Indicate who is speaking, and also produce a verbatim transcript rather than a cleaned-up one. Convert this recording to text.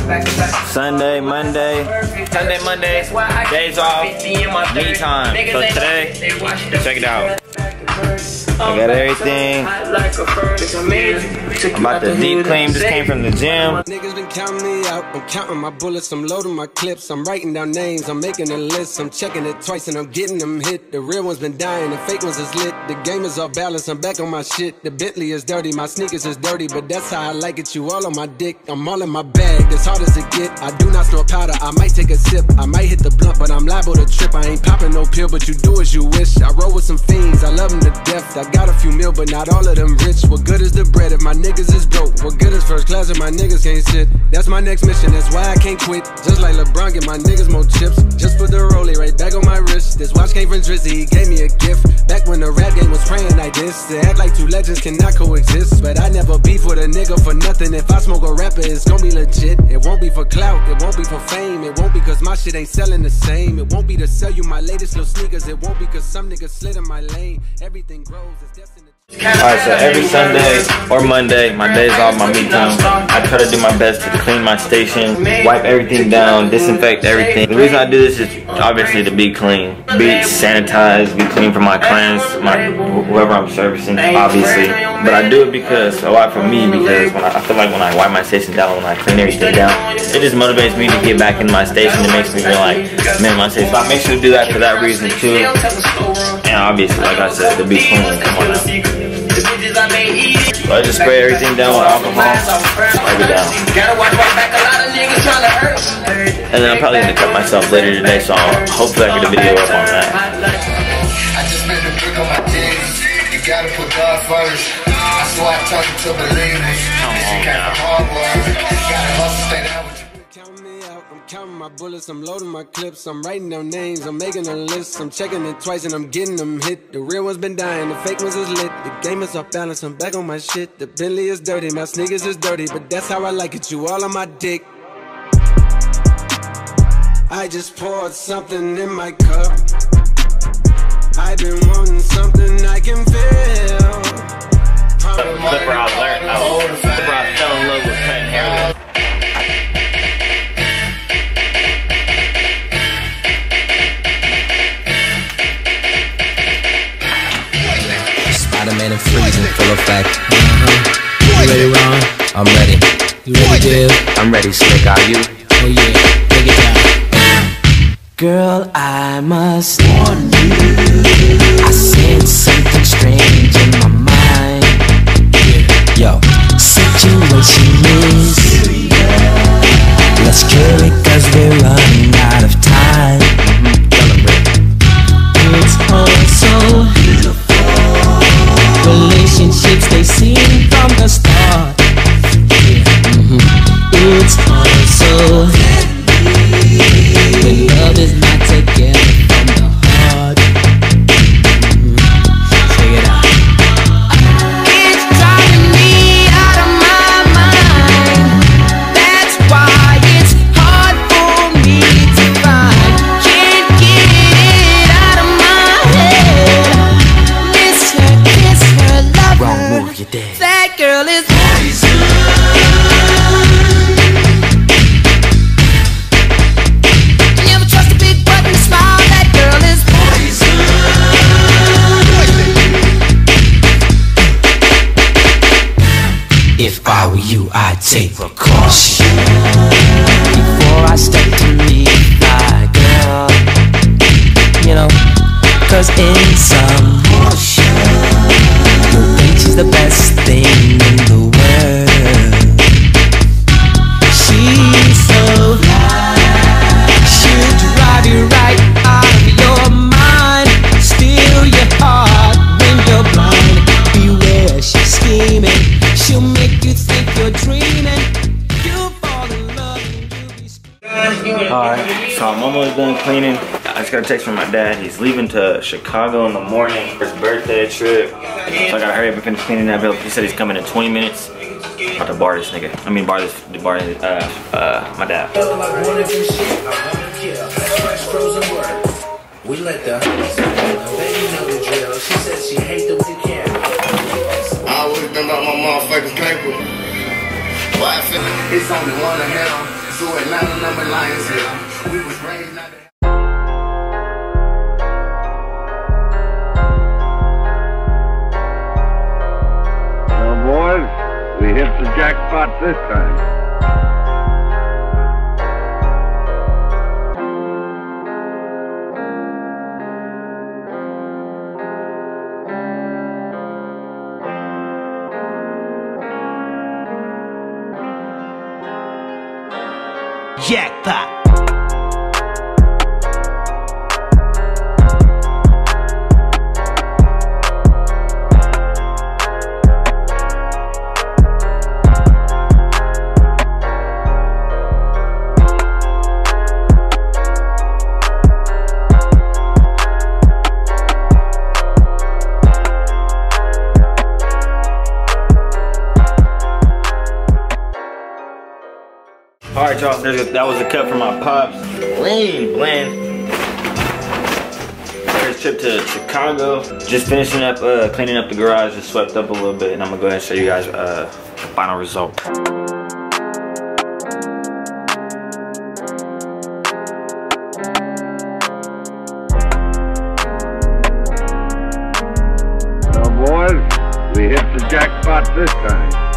Speaker 1: Sunday, Monday, Sunday, Monday, days off, me time. So today, check it out. I got everything. I'm about to deep clean. Just came from the gym.
Speaker 2: Niggas been counting me out. I'm counting my bullets. I'm loading my clips. I'm writing down names. I'm making a list. I'm checking it twice and I'm getting them hit. The real ones been dying. The fake ones is lit. The game is off balance. I'm back on my shit. The Bentley is dirty. My sneakers is dirty, but that's how I like it. You all on my dick. I'm all in my bag. As hard as it get. I do not store powder. I might take a sip. I might hit the blunt, but I'm liable to trip. I ain't popping no pill, but you do as you wish. I roll with some fiends. I love them to death. I got a few mil, but not all of them rich. What good is the bread if my niggas is broke? What good is first class if my niggas can't sit? That's my next mission, that's why I can't quit. Just like LeBron, get my niggas more chips. Just put the rollie right back on my wrist. This watch came from Drizzy, he gave me a gift. Back when the rap game was praying like this. They act like two legends cannot coexist. But I never beef with a nigga for nothing. If I smoke a rapper, it's gonna be legit. It won't be for clout, it won't be for fame. It won't be cause my shit ain't selling the same. It won't be to sell you my latest little sneakers. It won't be cause some niggas slid in my lane. Everything grows, it's destined to...
Speaker 1: Alright, so every Sunday or Monday, my days off, my me time, I try to do my best to clean my station, wipe everything down, disinfect everything. The reason I do this is obviously to be clean, be sanitized, be clean for my clients, my whoever I'm servicing, obviously. But I do it because, a lot for me, because when I, I feel like when I wipe my station down, when I clean everything down, it just motivates me to get back in my station. It makes me feel like, man, my station. So I make sure to do that for that reason too. And obviously, like I said, to be clean. Come on now. So I just spray everything down with alcohol, wipe it down. And then I'm probably gonna cut myself later today, so I'll, hopefully I get a video up on that.
Speaker 3: I just made a brick on my dick. You gotta put God first. I swear I talk to believers.
Speaker 1: Come on now.
Speaker 3: Hard work. Gotta hustle, stay down with you.
Speaker 2: Count me out, I'm counting my bullets, I'm loading my clips, I'm writing down names, I'm making a list, I'm checking it twice and I'm getting them hit. The real ones been dying, the fake ones is lit. The game is off balance, I'm back on my shit. The Bentley is dirty, my sneakers is dirty, but that's how I like it, you all on my dick. I just poured something in my cup. I've been wanting something I can feel.
Speaker 1: Flipper, I learned, I Flipper, I fell in love with cutting hair.
Speaker 4: Spider-Man and freezing full effect. Uh-huh. You ready, Ron? I'm ready. You ready, Dave?
Speaker 1: I'm ready, Slick. Are you?
Speaker 4: Oh yeah, take it down. Girl, I must warn you, I sense something strange in my mind. Yo, situation is serious. Let's kill it cause we're running out of time. It's all so beautiful. Relationships, they seem from the start. Mm-hmm. It's all so when love is not together from the heart. Mm-hmm. Check it out. It's driving me out of my mind. That's why it's hard for me to find. Can't get it out of my head. Miss her, kiss her, love her.
Speaker 1: Wrong move, you're dead.
Speaker 4: That girl is poison. Never trust a big button to smile. That girl is poison. If I were you, I'd take precaution before I step to meet my girl. You know, cause in some portion, you'll think she's the best thing in the world. She's so fly, she'll drive you right out of your mind, steal your heart when you're blind. Beware, she's scheming, she'll make you think you're dreaming. You'll fall in love and you'll be screaming.
Speaker 1: Alright, so I'm almost done cleaning. I just got a text from my dad. He's leaving to Chicago in the morning for his birthday trip. So I gotta hurry up and finish cleaning that bill. He said he's coming in twenty minutes. About to bar this nigga. I mean bar this, bar uh, uh, my dad.
Speaker 5: We let the baby know the drill. She said she hate the we can.
Speaker 3: I always been about my motherfucking paper. It's only one of him. to Atlanta, number Lions Hill. We was raised not to.
Speaker 6: Boys, we hit the jackpot this time.
Speaker 4: Jackpot.
Speaker 1: Alright y'all, that was a cut from my pops. Lean, blend. First trip to Chicago. Just finishing up, uh, cleaning up the garage. Just swept up a little bit, and I'm gonna go ahead and show you guys uh, the final result.
Speaker 6: Well, boys, we hit the jackpot this time.